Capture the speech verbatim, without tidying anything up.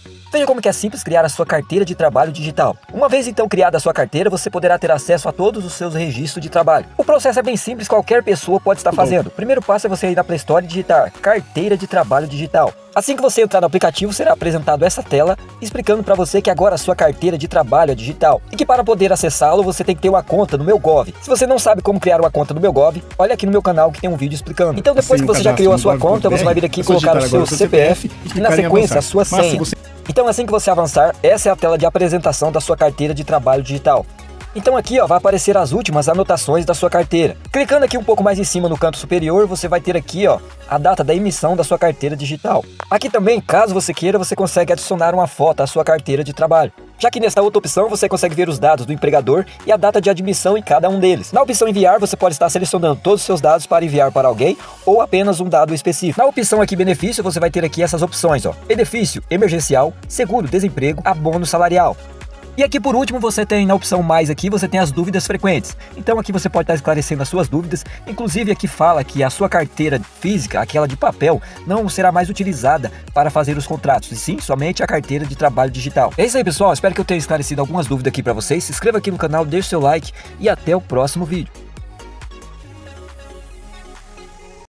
Veja como que é simples criar a sua carteira de trabalho digital. Uma vez então criada a sua carteira, você poderá ter acesso a todos os seus registros de trabalho. O processo é bem simples, qualquer pessoa pode estar fazendo. O primeiro passo é você ir na Play Store e digitar Carteira de Trabalho Digital. Assim que você entrar no aplicativo, será apresentado essa tela explicando para você que agora a sua carteira de trabalho é digital e que para poder acessá-lo você tem que ter uma conta no MeuGov. Se você não sabe como criar uma conta no MeuGov, olha aqui no meu canal que tem um vídeo explicando. Então depois que você já criou a sua conta, você vai vir aqui e colocar o seu C P F e na sequência a sua senha. Então assim que você avançar, essa é a tela de apresentação da sua carteira de trabalho digital. Então aqui ó, vai aparecer as últimas anotações da sua carteira. Clicando aqui um pouco mais em cima no canto superior, você vai ter aqui ó, a data da emissão da sua carteira digital. Aqui também, caso você queira, você consegue adicionar uma foto à sua carteira de trabalho. Já que nesta outra opção você consegue ver os dados do empregador e a data de admissão em cada um deles. Na opção enviar, você pode estar selecionando todos os seus dados para enviar para alguém ou apenas um dado específico. Na opção aqui benefício, você vai ter aqui essas opções, ó: benefício emergencial, seguro desemprego, abono salarial. E aqui por último você tem na opção mais aqui, você tem as dúvidas frequentes. Então aqui você pode estar esclarecendo as suas dúvidas, inclusive aqui fala que a sua carteira física, aquela de papel, não será mais utilizada para fazer os contratos, e sim somente a carteira de trabalho digital. É isso aí pessoal, espero que eu tenha esclarecido algumas dúvidas aqui para vocês. Se inscreva aqui no canal, deixe seu like e até o próximo vídeo.